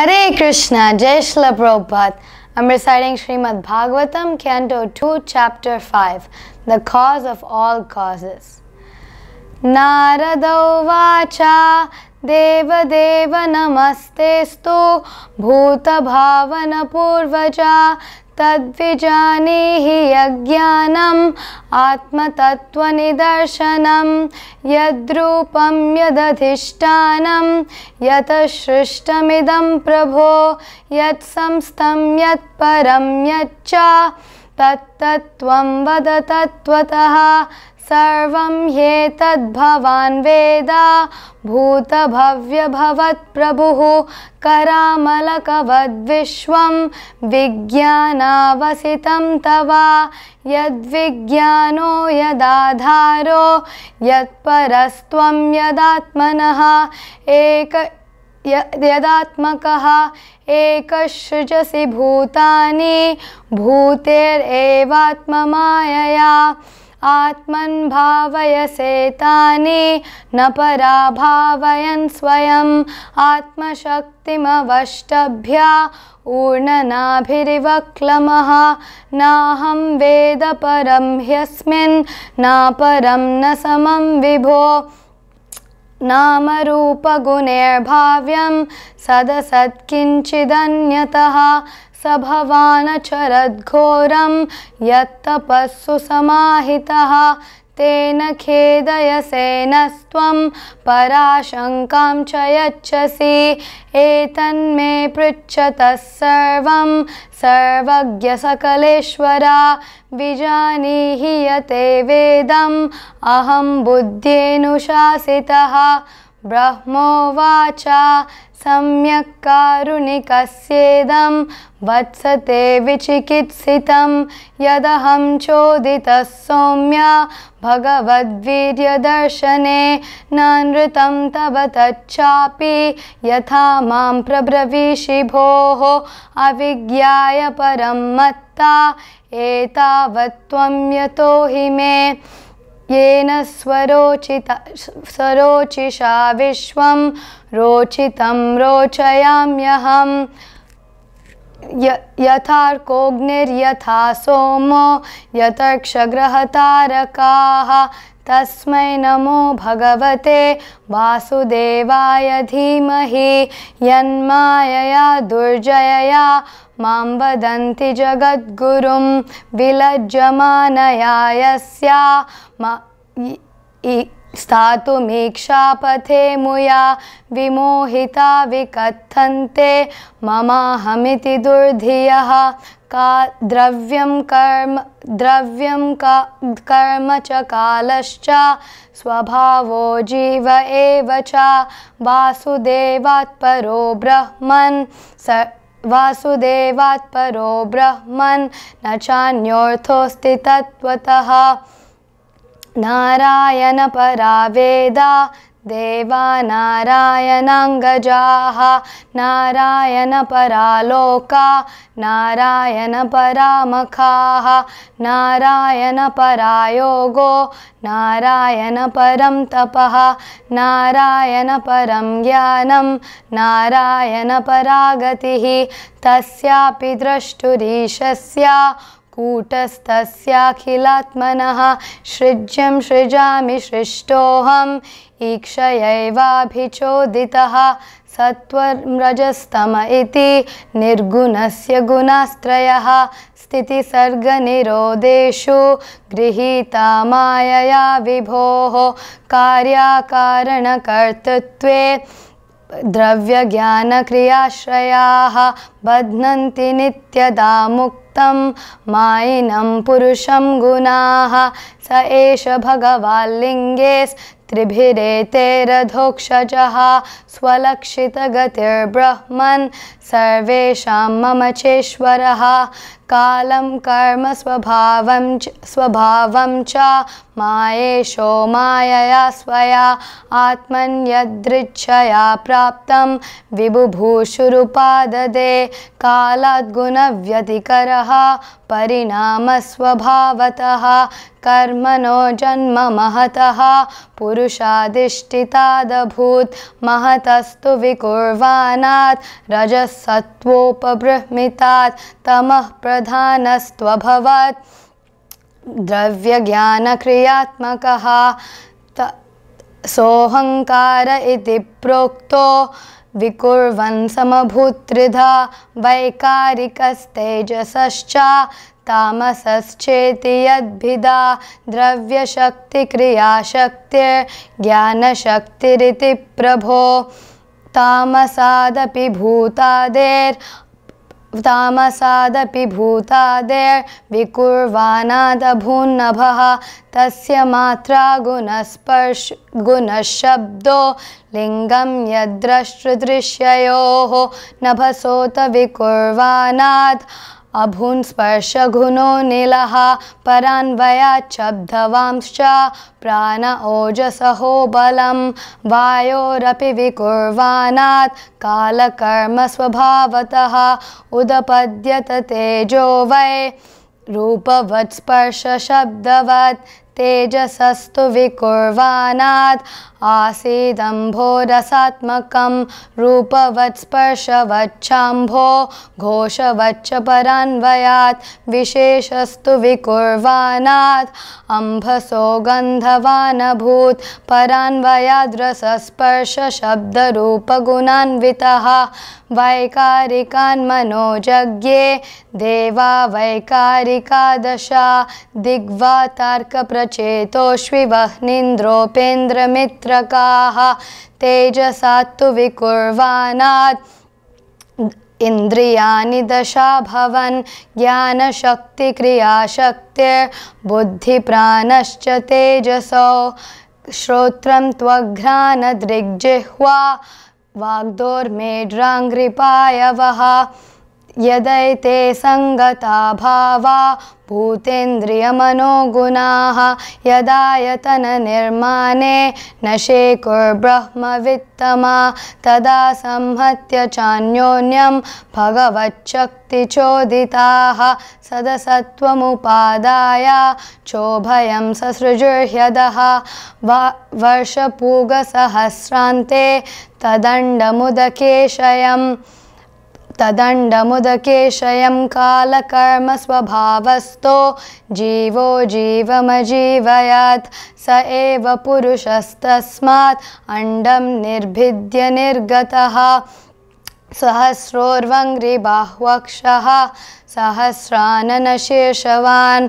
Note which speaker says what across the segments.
Speaker 1: Hare Krishna, Jai Srila Prabhupada. I'm reciting Srimad Bhagavatam, Canto 2, Chapter 5, The Cause of All Causes. Narado Vacha Deva Deva Namastestu Bhuta Bhavana Purvaja Tadvijanihi Yajnanam Atma Tattva Nidarshanam Yadrupam Yadadhishtanam Yatashristamidam Prabho Yat Samstam Yat Param Yatcha Tattatvam Vada Tattvataha Sarvam Yetad Bhavan Veda Bhuta Bhavya Bhavat Prabhuhu Karamalakavad Vishwam Vijnanavasitam Tava Yad Vijnano Yadadharo Yad Parastvam Yadatmanaha Yadatmakaha Ekashrujasi Bhutani Bhuter Evatma Mayaya Atman bhavayase tani napara bhavayan swayam atma shaktim avashtabhya urnanabhirivakhlamaha naham veda param hyasmin na param na samam vibho nama rupa guner bhavyam sadasat kinchidanyataha Sabhavana charad ghoram yattapassu samahitaha tena khedayase nastvam parashankam chayachasi etan me pritchatas sarvam sarvagya sakaleshwara vijanihi yate vedam aham buddhyenushasitaha brahmo vacha Samyak karunikasjedam vatsate vichikitsitam yadaham choditas somya bhagavadvirya darshane nanritam tavatacchapi yatha mam prabravishi bhoho avigyaya param matta etavatvam yatohi me Yena swarochisha vishwam rochitam rochayamyaham yatharkognir yatha somo yatarkshagrahatarakaha tasmai namo bhagavate vasudevaya dhimahi yanmayaya durjayaya mam vadanti jagadgurum vilajjamanaya yasya Statu mikshapathe muya vimohita vikathante mama hamiti durdhiyaha ka dravyam karma cha kalascha swabhavo jiva evacha vasudevat paro brahman Vasudevat paro brahman nachanyorthosti tattvataha Narayana paraveda Deva Narayanangajaha Narayana paraloka Narayana paramakhaha Narayana parayogo Narayana param tapaha Narayana param jnanam Narayana paragatihi Tasyapi drashturishasya Kutastasya khilatmanaha Shrijyam shrijami shrishtoham Ikshayaiva bhichoditaha Sattvam rajastama iti Nirgunasya gunastrayaha Stiti sarga nirodeshu Grihita mayaya vibhoho Karya karana kartatve Dravya jnana kriyashrayaha Badnanti nityada muktam Mainam purusham gunaha Sa esha bhagavallinges Tribhirete radhokshajaha Swalakshita gatir brahman Sarvesham mamacheshwaraha Kalam karma swabhavam cha Maesho mayaya swaya Atman yadrichaya praptam Vibhubhushurupadade Kalat guna vyatikaraha Parinama swabhavataha कर्मणो जन्म महतः पुरुषाधिष्ठितादभूत् महतस्तु विकुर्वाणात् रजसत्त्वोपबृंहितात् तमः प्रधानस्त्वभवत् द्रव्यज्ञानक्रियात्मकः सोऽहंकार इति प्रोक्तो विकुर्वन् समभूत्त्रिधा वैकारिकस्तेजसश्च तामसश्चेति यद्भिदा द्रव्यशक्तिक्रियाशक्तिर्ज्ञानशक्तिरिति प्रभो तामसादपि भूतादेर्विकुर्वाणादभून्नभः तस्य मात्रा गुणशब्दो लिंगं यद्द्रष्टृदृश्ययोः नभसोत विकुर्वाणाद् अभून्स्पर्शगुणो नीलः परान्वयाच्छब्दवांश्च प्राण ओजसहो बलं वायोरपि विकुर्वाणात् कालकर्म स्वभावतः उदपद्यत तेजो वै रूपवत् स्पर्शशब्दवत् तेजसस्तु विकुर्वाणात् आसीदम्भो रसात्मकं रूपवत् स्पर्शवच्चाम्भो घोषवच्च परान्वयात् विशेषस्तु विकुर्वाणात् अम्भसो गन्धवानभूत् परान्वयाद्रसस्पर्शशब्दरूपगुणान्वितः वैकारिकान् मनोजज्ञे देवा वैकारिकादशा दिग्वा तार्कप्रचेतोष्विवह्नीन्द्रोपेन्द्रमित्रकाः तेजसात्तु विकुर्वाणात् इन्द्रियाणि दशा भवन् ज्ञानशक्तिक्रियाशक्तिर्बुद्धिप्राणश्च तेजसो श्रोत्रं त्वघ्राणदृग्जिह्वा वाग्दोर्मेढ्राङ्घ्रिपायवः यदैते संगता भावा भूतेन्द्रियमनोगुणाः यदायतन निर्माणे न शेकुर्ब्रह्मवित्तमा तदा संहत्य चान्योन्यं भगवच्छक्तिचोदिताः सदसत्त्वमुपादाय चोभयं ससृजुर्ह्यदः वर्षपूगसहस्रान्ते तदण्डमुदकेशयं कालकर्मस्वभावस्तो जीवो जीवमजीवयत् स एव पुरुषस्तस्मात् अण्डं निर्भिद्य निर्गतः सहस्रोर्वङ्घ्रिबाह्वक्षः सहस्रानन शीर्षवान्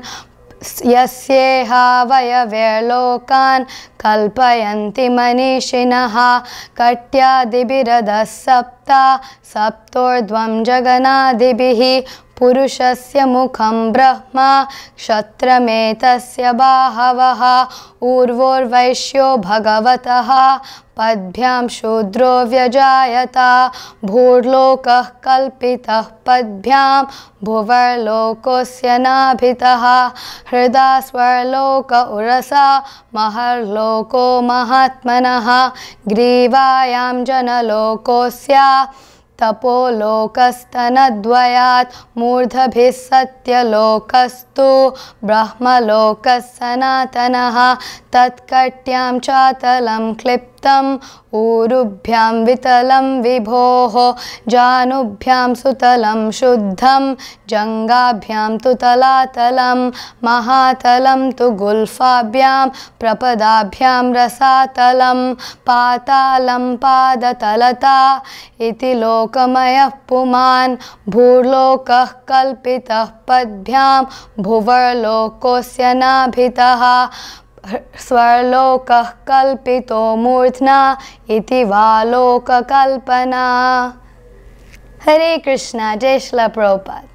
Speaker 1: यस्येहावयवेर्लोकान् कल्पयन्ति मनीषिणः कट्यादिभिरधः सप्तोर्ध्वं जगनादिभिः पुरुषस्य मुखं ब्रह्म क्षत्रमेतस्य बाहवः ऊर्वोर्वैश्यो भगवतः पद्भ्यां शूद्रो व्यजायत भूर्लोकः कल्पितः पद्भ्यां भुवर्लोकोऽस्य नाभितः हृदा स्वर्लोक उरसा महर्लोको महात्मनः ग्रीवायां जनलोकोऽस्य तपोलोकस्तनद्वयात् मूर्धभिः सत्यलोकस्तु ब्रह्मलोकः सनातनः तत्कट्यां चातलं क्लिप्तम् ऊरुभ्यां वितलं विभोः जानुभ्यां सुतलं शुद्धं जङ्घाभ्यां तु तलातलं महातलं तु गुल्फाभ्यां प्रपदाभ्यां रसातलं पातालं पादतलता इति लोकमयः पुमान् भूर्लोकः कल्पितः पद्भ्यां भुवर्लोकोऽस्य नाभितः स्वर्लोकः कल्पितो मूर्ध्ना इति वा लोककल्पना। हरे कृष्णा। जय श्रील प्रभुपाद।